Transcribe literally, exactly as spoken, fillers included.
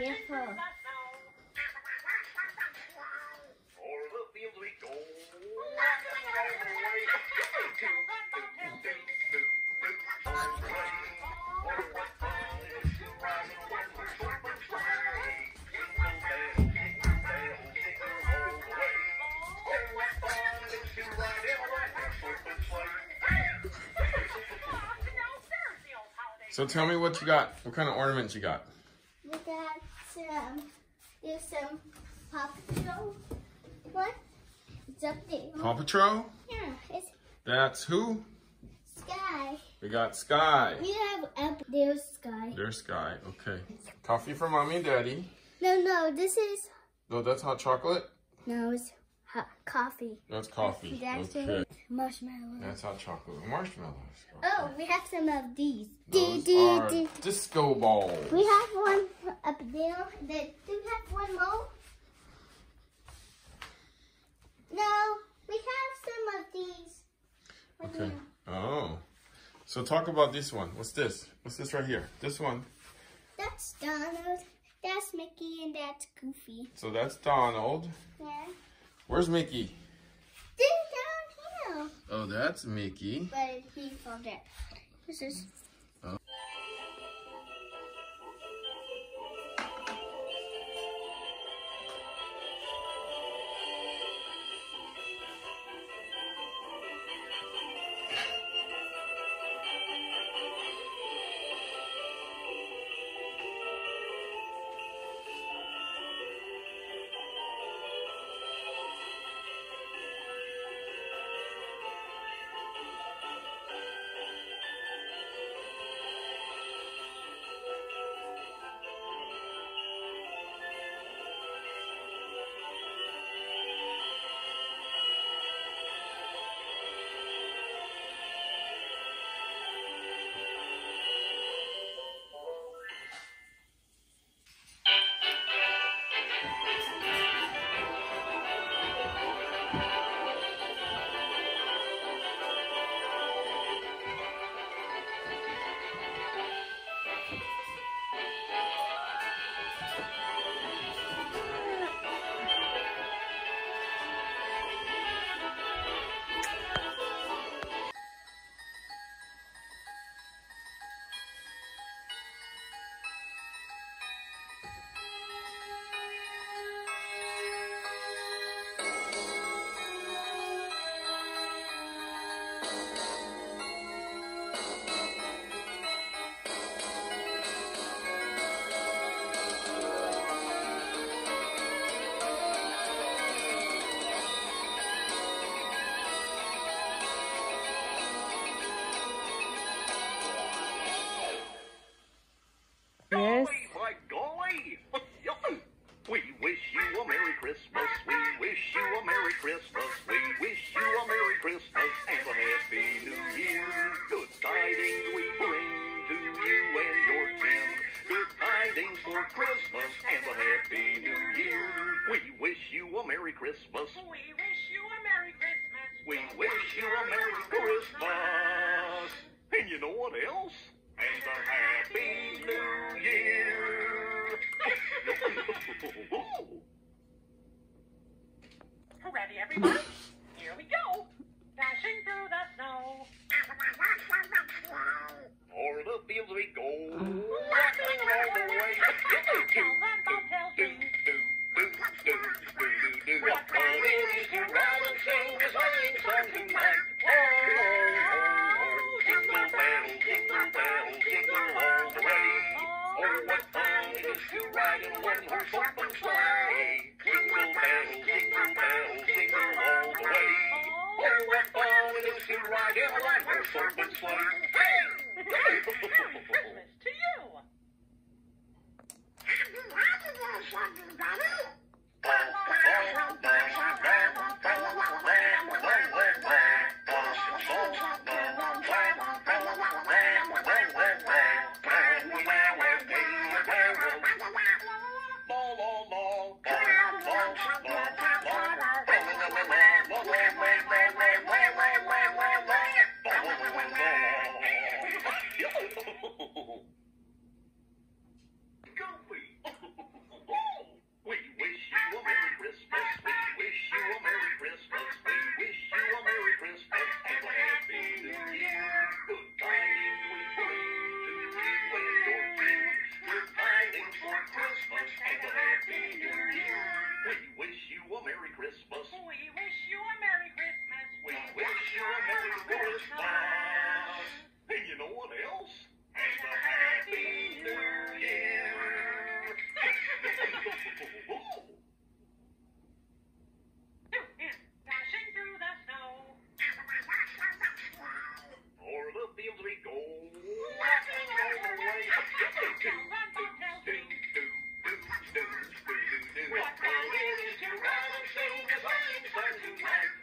Careful. So tell me what you got. What kind of ornaments you got? We got some, there's some Paw Patrol. What? It's up there. Paw Patrol? Yeah, it's That's who? Sky. We got Sky. We have up there's Sky. There's Sky. Okay. Coffee for Mommy and Daddy. No, no, this is, No, that's hot chocolate? no, it's hot coffee. That's coffee. That's Okay. marshmallow. That's hot chocolate. Marshmallows. Oh, we have some of these. Those Dee, are dee, dee. disco balls. We have one up there. That, do we have one more? No, we have some of these. What do Okay. you- Oh. So talk about this one. What's this? What's this right here? This one. That's Donald. That's Mickey and that's Goofy. So that's Donald. Yeah. Where's Mickey? This down here. Oh, that's Mickey. But he fell down. This is. Yes. By golly! We wish you a Merry Christmas. We wish you a Merry Christmas. We wish you a Merry Christmas and a Happy New Year. Good tidings we bring to you and your kin. Good tidings for Christmas and a Happy New Year. We wish you a Merry Christmas. We wish you a Merry Christmas. We wish you a Merry Christmas. And you know what else? And a Happy New Year. Ready, everybody? Here we go. Dashing through the snow. O'er the fields we go. Rocking all the way. Tell them bobtails ring. What fun it is to ride and sing a swinging song tonight. Oh, oh, oh, jingle bells, jingle bells, jingle all the way. Oh, what fun it is to ride in a one-horse open sleigh. Jingle bells, jingle bells, jingle all the way. Oh, what fun it is to ride in a one-horse open sleigh. Hey! Christmas to you. for Christmas and a Happy New Year. We wish you a Merry Christmas. We wish you a Merry Christmas. We wish you a Merry Christmas. And you know what else? And a Happy New Year. Dashing through the snow. O'er the fields we go. Laughing all the way. Bells on bobtail swing. What fun it is to ride and sing a sleighing song tonight.